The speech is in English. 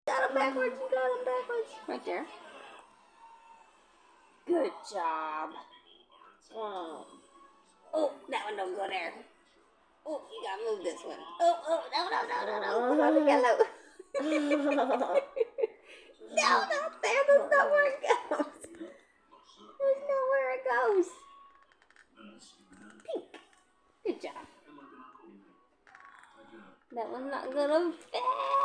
got him backwards. You got him backwards. Right there. Good job. Oh, that one don't go there. Oh, you gotta move this one. Oh, no. Put on the yellow. No, not there. That's not where it goes. That's not where it goes. Pink. Good job. That one's not gonna fit.